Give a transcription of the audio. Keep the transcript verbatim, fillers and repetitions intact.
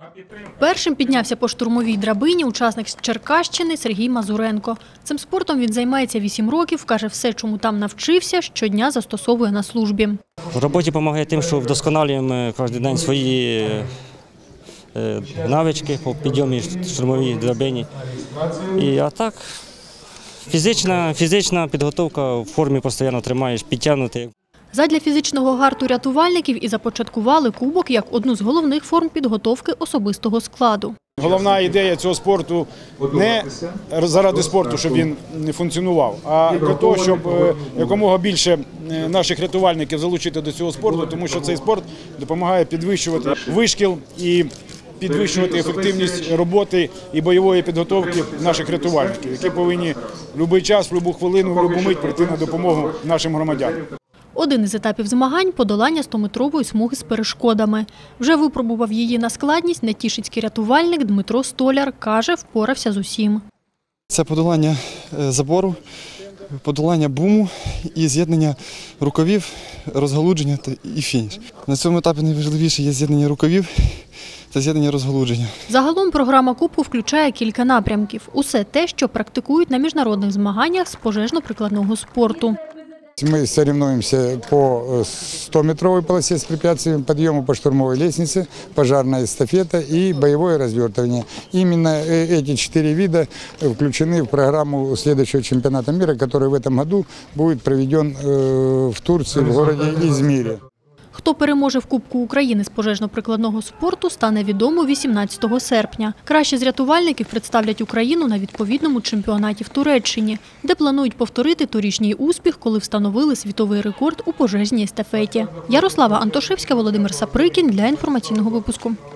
Першим піднявся по штурмовій драбині учасник з Черкащини Сергій Мазуренко. Цим спортом він займається вісім років, каже, все, чому там навчився, щодня застосовує на службі. В роботі допомагає тим, що вдосконалюємо кожен день свої навички по підйомі штурмовій драбині. І, а так, фізична, фізична підготовка, в формі постійно тримаєш, підтягнути. Задля фізичного гарту рятувальників і започаткували кубок як одну з головних форм підготовки особистого складу. Головна ідея цього спорту не заради спорту, щоб він не функціонував, а для того, щоб якомога більше наших рятувальників залучити до цього спорту, тому що цей спорт допомагає підвищувати вишкіл і підвищувати ефективність роботи і бойової підготовки наших рятувальників, які повинні в будь-який час, в будь-яку хвилину, в будь-яку мить прийти на допомогу нашим громадянам. Один із етапів змагань – подолання стометрової смуги з перешкодами. Вже випробував її на складність нетішинський рятувальник Дмитро Столяр. Каже, впорався з усім. Це подолання забору, подолання буму і з'єднання рукавів, розгалудження і фініш. На цьому етапі найважливіше є з'єднання рукавів та з'єднання розгалудження. Загалом програма Кубку включає кілька напрямків. Усе те, що практикують на міжнародних змаганнях з пожежно-прикладного спорту. Мы соревнуемся по стометровой полосе с препятствиями, подъему по штурмовой лестнице, пожарная эстафета и боевое развертывание. Именно эти четыре вида включены в программу следующего чемпионата мира, который в этом году будет проведен в Турции, в городе Измире. Хто переможе в Кубку України з пожежно-прикладного спорту, стане відомо вісімнадцятого серпня. Кращі з рятувальників представлять Україну на відповідному чемпіонаті в Туреччині, де планують повторити торішній успіх, коли встановили світовий рекорд у пожежній естафеті. Ярослава Антошевська, Володимир Саприкін для інформаційного випуску.